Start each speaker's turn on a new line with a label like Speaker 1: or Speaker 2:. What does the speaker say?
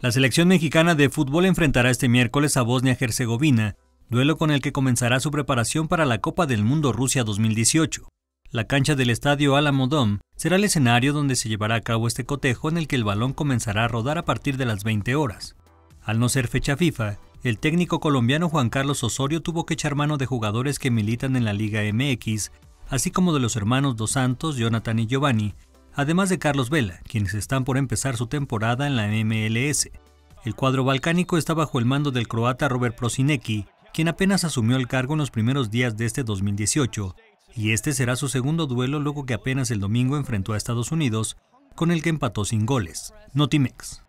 Speaker 1: La selección mexicana de fútbol enfrentará este miércoles a Bosnia-Herzegovina, duelo con el que comenzará su preparación para la Copa del Mundo Rusia 2018. La cancha del estadio Alamo Dome será el escenario donde se llevará a cabo este cotejo en el que el balón comenzará a rodar a partir de las 20 horas. Al no ser fecha FIFA, el técnico colombiano Juan Carlos Osorio tuvo que echar mano de jugadores que militan en la Liga MX, así como de los hermanos Dos Santos, Jonathan y Giovanni, además de Carlos Vela, quienes están por empezar su temporada en la MLS. El cuadro balcánico está bajo el mando del croata Robert Prosinecki, quien apenas asumió el cargo en los primeros días de este 2018, y este será su segundo duelo luego que apenas el domingo enfrentó a Estados Unidos, con el que empató sin goles. Notimex.